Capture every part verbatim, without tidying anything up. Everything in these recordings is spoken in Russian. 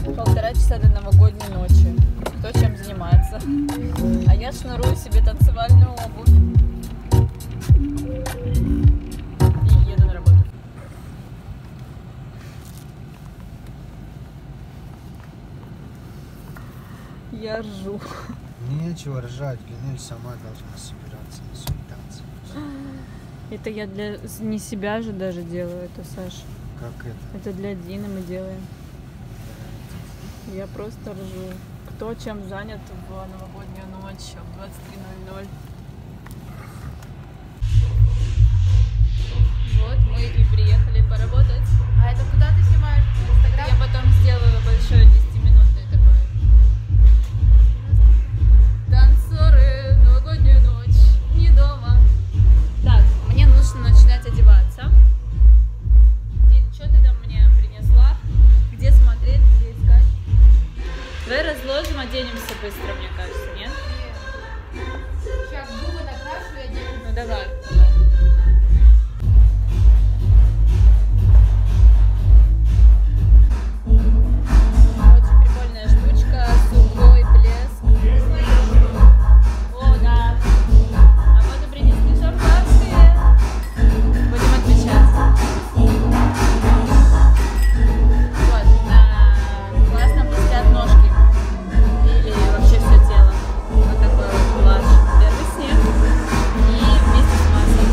Полтора часа до новогодней ночи. Кто чем занимается. А я шнурую себе танцевальную обувь. И еду на работу. Я ржу. Нечего ржать, Гюнель сама должна собираться на свой танцы. Это я для не себя же даже делаю, это, Саш. Как это? Это для Дины мы делаем. Я просто ржу. Кто чем занят в новогоднюю ночь в двадцать три ноль ноль. Вот мы и приехали поработать. А это куда ты снимаешь? В Инстаграм? Я потом сделаю большое десятиминутное такое. Танцоры, новогоднюю ночь, не дома. Так, мне нужно начинать одеваться. Дин, что ты там мне принесла? Где смотреть, где искать? Давай разложим, оденемся быстро, мне кажется, нет? Сейчас губы накрашу и оденусь. Ну давай. Очень прикольная штучка, сухой блеск. О, да. А можно принести шампанское. Будем отмечать. Вот. А, классно блестят ножки. Или вообще все тело. Вот такой вот коллаж. Первый снег. И вместе с маслом.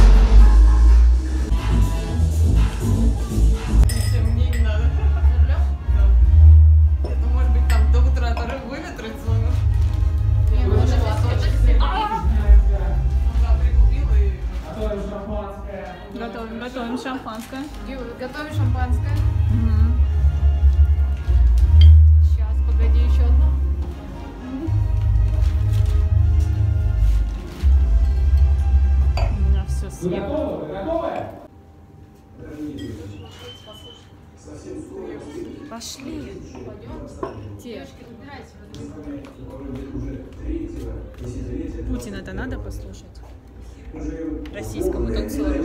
Мне не надо. Ну, может быть, там до утра тоже выветрится. Мне нужно лоточек. Прикупила и... Готовим, готовим шампанское. Юля, готовишь шампанское? Угу. Сейчас, погоди, еще одно. У меня все съело. Пошли. Те. Путина-то надо послушать. Российскому танцору.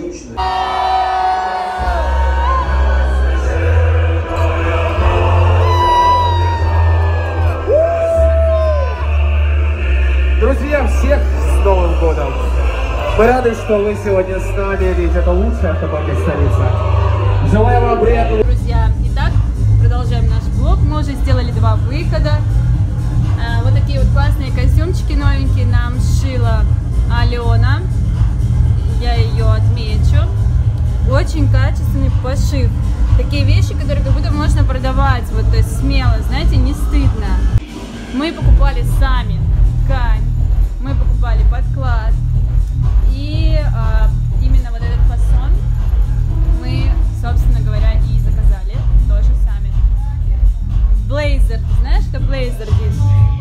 Друзья, всех с Новым годом! Мы рады, что вы сегодня с нами, ведь это лучшая автомобильная столица. Желаю вам приятного... Друзья, итак, продолжаем наш влог. Мы уже сделали два выхода. А, вот такие вот классные костюмчики новенькие нам сшила Алена. Я ее отмечу. Очень качественный пошив. Такие вещи, которые как будто можно продавать, вот, то есть смело, знаете, не стыдно. Мы покупали сами ткань, мы покупали подклад. И а, именно вот этот фасон мы, собственно говоря, и заказали тоже сами. Блейзер, знаешь, что блейзер здесь?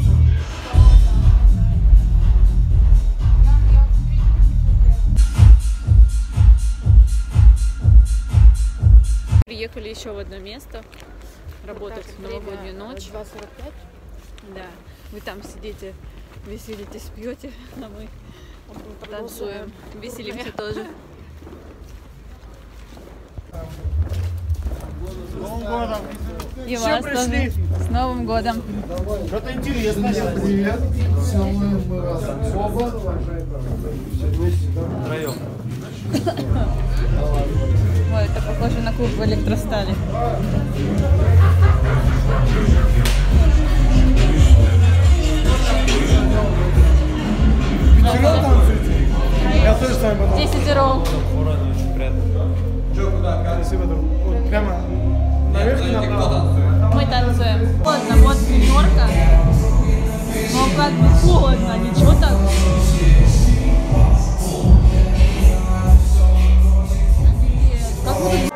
Приехали еще в одно место работать в новогоднюю ночь. два сорок пять. Да, вы там сидите, веселитесь, пьете, а мы танцуем, веселимся тоже. С Новым годом! И вас тоже. С Новым годом! Что-то интересное. Привет! Целуем мы вас оба. Втроем. Ой, это похоже на клуб в Электростале. Вчера танцуете? Я тоже с вами потом. Десятером. Очень приятно. Че, куда? Спасибо, друг. Вот прямо наверх и направо. Мы танцуем. Холодно, вот пятерка. Но как бы холодно, ничего так. Как будто...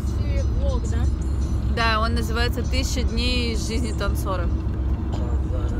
называется «Тысяча дней из жизни танцора».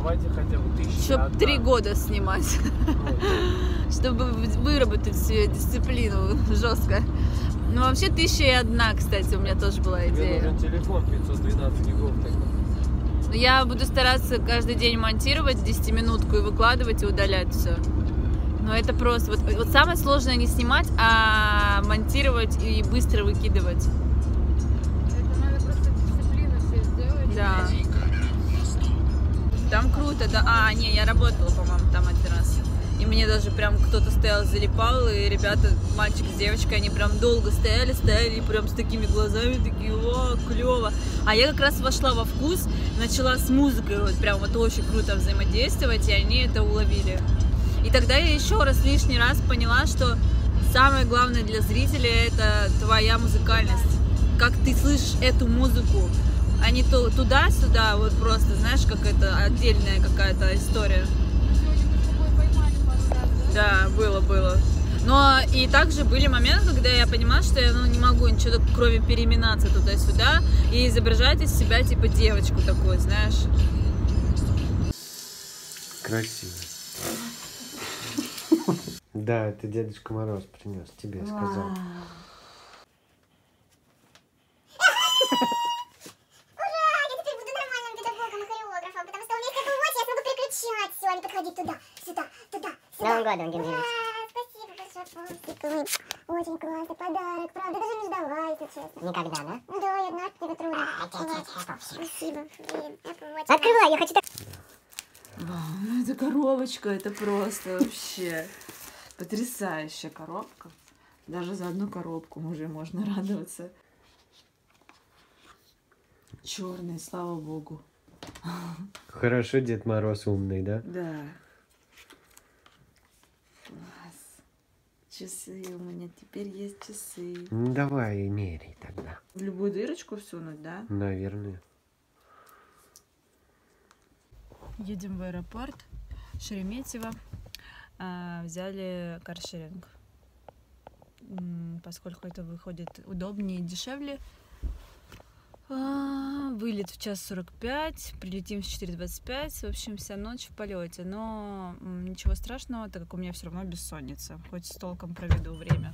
снимайте хотя бы тысячу. Чтоб три года снимать. Чтобы выработать себе дисциплину жестко. Ну вообще тысяча и одна, кстати, у меня тоже была идея. Мне нужен телефон пятьсот двенадцать гигов тогда. Я буду стараться каждый день монтировать десятиминутку и выкладывать и удалять все. Но это просто... Вот, вот самое сложное не снимать, а монтировать и быстро выкидывать. Это надо просто дисциплину себе сделать. Да. Там круто, да. А, не, я работала, по-моему, там один раз. И мне даже прям кто-то стоял, залипал, и ребята, мальчик с девочкой, они прям долго стояли, стояли, и прям с такими глазами, такие, о, клево. А я как раз вошла во вкус, начала с музыкой, вот прям вот очень круто взаимодействовать, и они это уловили. И тогда я еще раз, лишний раз поняла, что самое главное для зрителя — это твоя музыкальность. Как ты слышишь эту музыку, а не то туда-сюда, вот просто, знаешь, как это отдельная какая-то история. Да, было, было. Но и также были моменты, когда я понимала, что я ну, не могу ничего, кроме переминаться туда-сюда и изображать из себя типа девочку такую, знаешь. Красиво. Да, это Дедушка Мороз принес, тебе сказал. Все, не подходить туда, сюда, туда, сюда. Новым годом, Генрих. Спасибо большое, очень классный подарок, правда, даже не ждала, если честно. Никогда, да? Ну да, я одна тебе трудно. Спасибо, блин, открывай, я хочу так. Вау, это коробочка, это просто вообще потрясающая коробка. Даже за одну коробку уже можно радоваться. Черный, слава богу. Хорошо, Дед Мороз умный, да? Да. Класс. Часы у меня теперь есть часы. Ну давай, меряй тогда. В любую дырочку всунуть, да? Наверное. Едем в аэропорт Шереметьево. А, взяли каршеринг. Поскольку это выходит удобнее и дешевле. А, вылет в час сорок пять, прилетим в четыре двадцать пять, в общем, вся ночь в полете, но ничего страшного, так как у меня все равно бессонница, хоть с толком проведу время.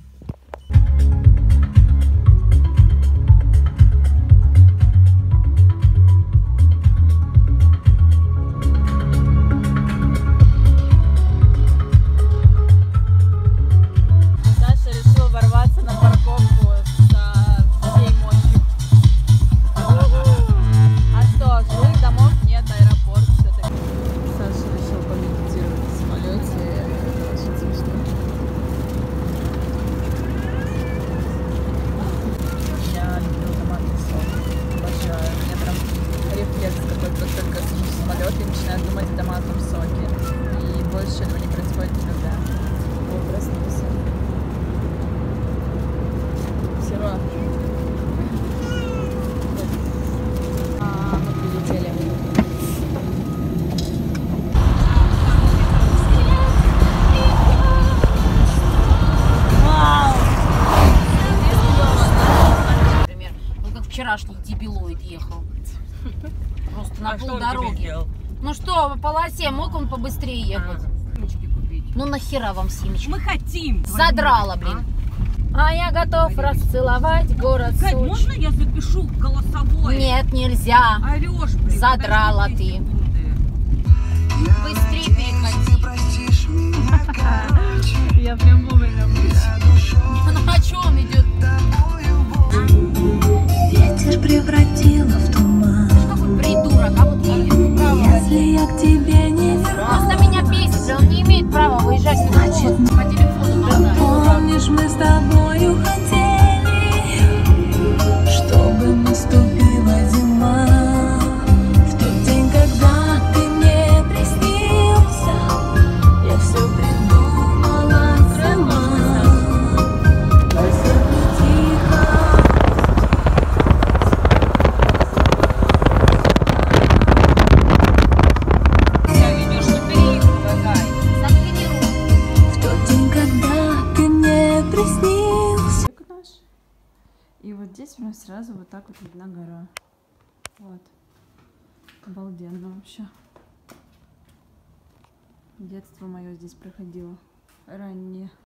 Саша решил ворваться на парковку со всей мощью. А что, жилых домов нет, аэропорт все-таки. Саша решил помедитировать в самолете. Это очень смешно. Я люблю томатный сок. Обожаю. У меня прям рефлекс какой-то, только сажусь в самолет и начинаю думать о томатном соке. И больше этого не происходит никогда. О, проснулся. Все. Мы прилетели. Вау! Например, ну как вчерашний дебилоид ехал. Просто на А что он полдороги. тебе сделал? Ну что, по полосе мог он побыстрее ехать? Семечки купить. Ну нахера вам семечки? Мы хотим. Задрала, блин. А я готов расцеловать город Кать, Сочи. можно я запишу голосовое? Нет, нельзя. Орешь, блин. Задрала подожди ты. две секунды. Быстрее переходи. Я прям вовремя Ну а что он идет? Ветер превратила в туман. Какой придурок, а вот едет право. Если я к тебе не Просто меня бесит, он не имеет права выезжать на Значит, по телефону. Надо. помнишь, мы с тобою хотели, чтобы наступила зима. В тот день, когда ты мне приснился, я все придумала сама. Тихо. Заткни руку. В тот день, когда ты мне приснился. наш. И вот здесь у нас сразу вот так вот видна гора. Вот. Обалденно вообще. Детство мое здесь проходило. Раннее.